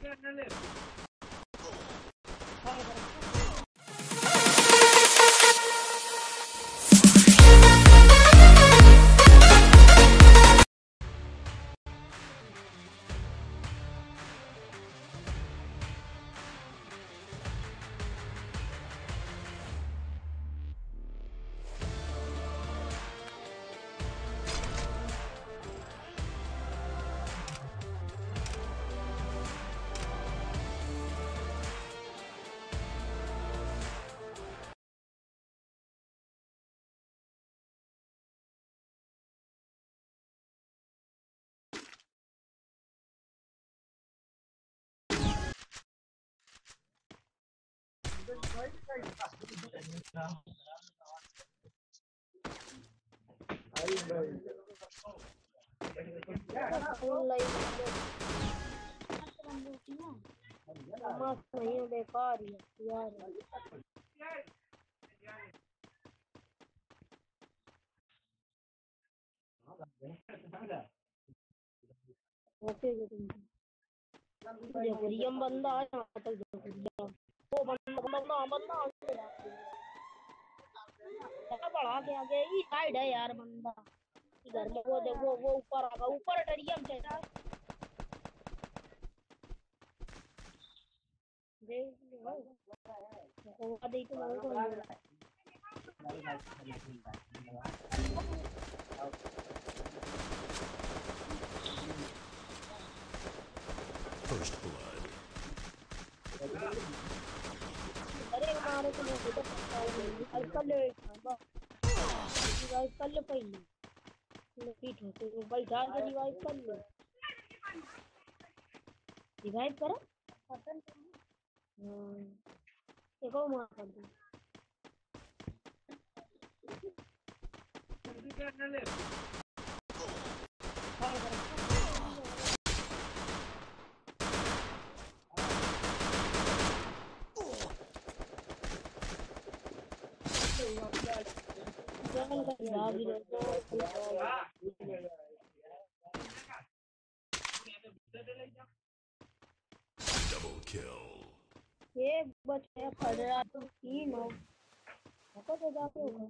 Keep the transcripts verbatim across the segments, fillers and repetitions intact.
बेकार ही यार देखो रियम बंदा है यहाँ तक देखो वो बंदा बंदा बंदा क्या बढ़ा के आगे ही साइड है यार बंदा इधर में वो देखो वो ऊपर आगा ऊपर रियम से यार देख लो वो दे तो मेरे को First blood. अरे मारे तो मुझे तो पता नहीं आज कल डिवाइस कर ले पहले पीठ होते वो बैठा के डिवाइस कर ले डिवाइस करो पसंद हां देखो मार कर दो Double kill. एक बचे पड़ रहा तो तीन हो तो तो जाके होगा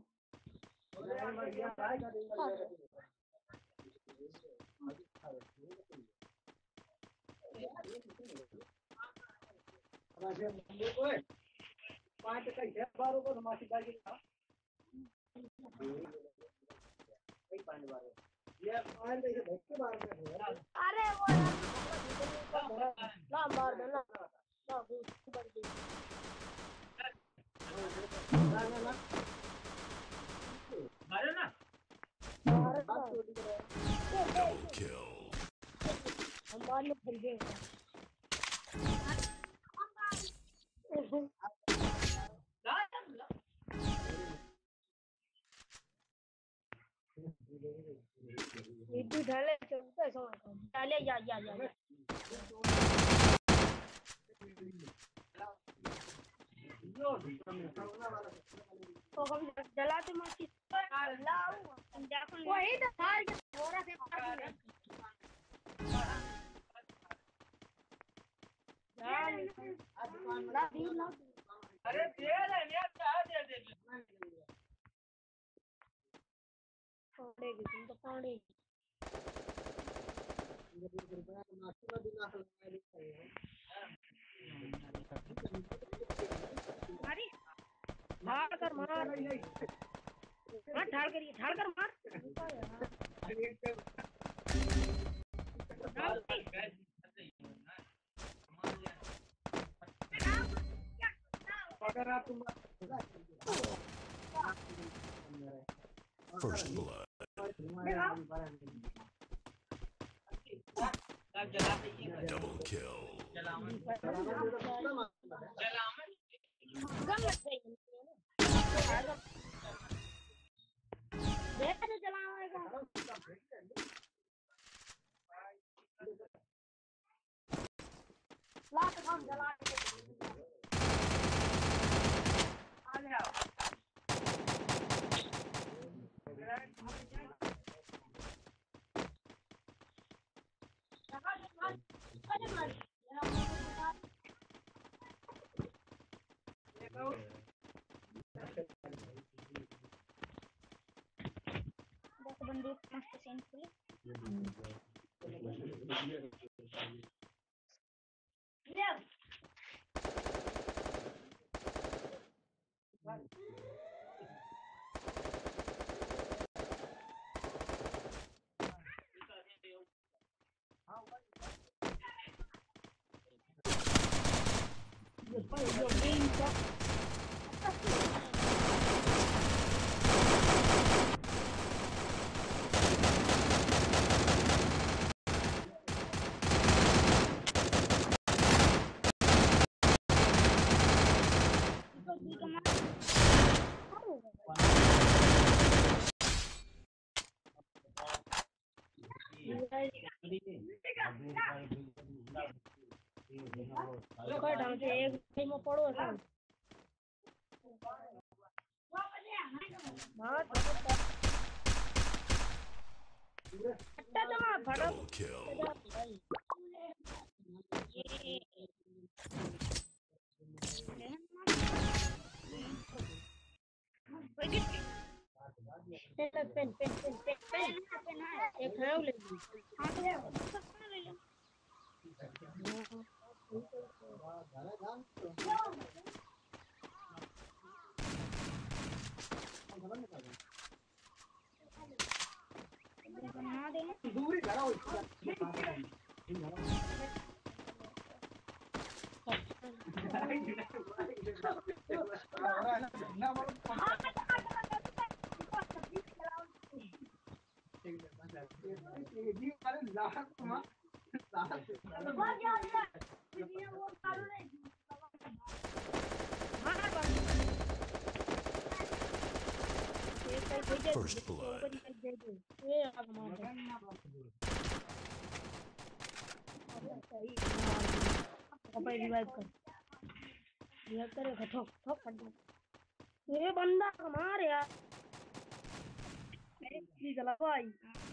पांच का है बारो को मासी बाजी का एक पांच बार ये पांच देखे देख के बार में अरे वो ना मार दे ना ना ऊपर दे ना ना ना मारे ना Double kill. हम बाहर में फिर गए इतनी ढाले चलते समझ डाले या या या तो हम जलाते मत लाओ वही तो फाड़ के थोड़ा से फाड़ दिया अरे दे ले यार क्या दे दे पड़ेगी तुम तो पड़ेगी मारी मार कर मार हाँ ढाल कर ढाल कर मार अगर आप तुम First blood. Double kill. दस बंदूक मस्त सीन खुली एक में पड़ो Double kill. पेन पेन पेन पेन पेन पेन है एक है ले ली हां तो ले लो बना दे दूरी घरा हो First blood. रिवाइव कर रिवाइव करेगा ठोक ठोक कर दो ये बंदा मार यार प्लीज चला भाई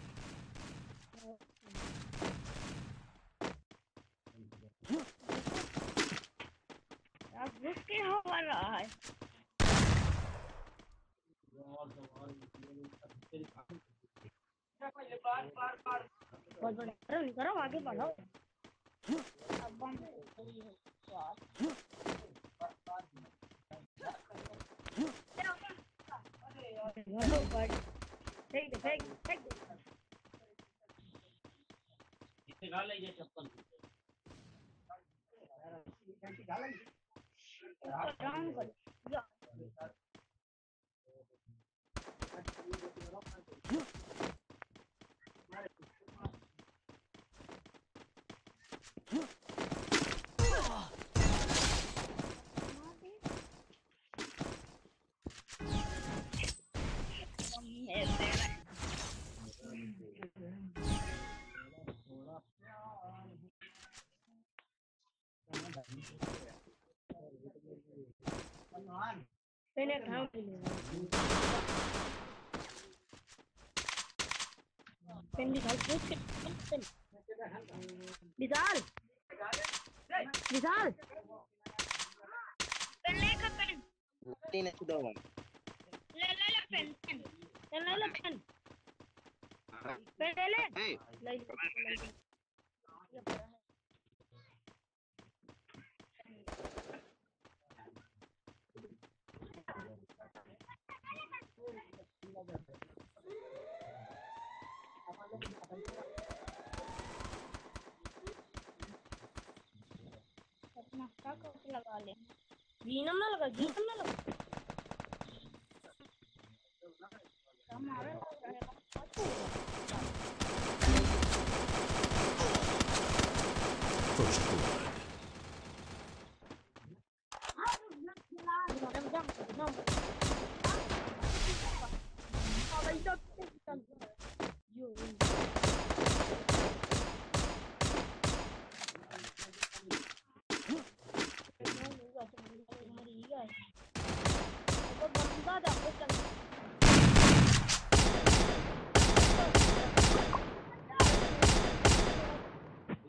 यार घुस के हो रहा है बहुत बड़ा करो नहीं करो आगे बढ़ो अब बम फेंक दे फेंक फेंक दे इसे गाल ले ये चप्पल डाउन कर जा मैंने काम पेन निकाल पेन विशाल विशाल पेन ले का पेन तीन है दो ले ले ले पेन पेन ले ले पेन पेन ले ले ले ले ये पड़ा है अपना स्टॉक लगा ले जीनम ना लगा जीनम ना लगा हमारा First blood.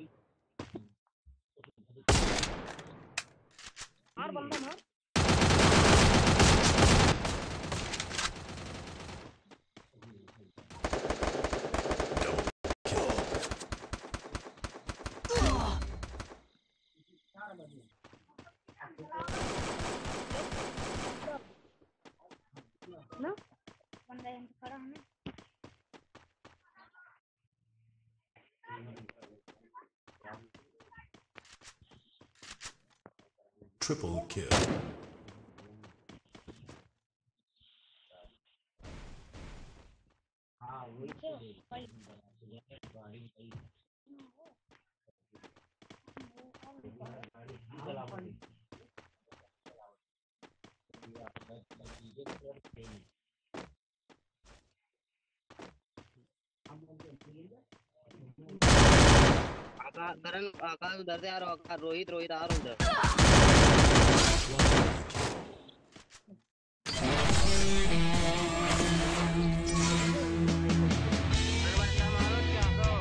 मार बंदा मार Triple kill. आकाश करण आकाश उधर से आ रहा आकाश रोहित रोहित आ रहा उधर बंदा मारो चारो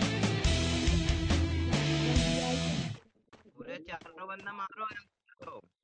पूरे चारों बंदा मारो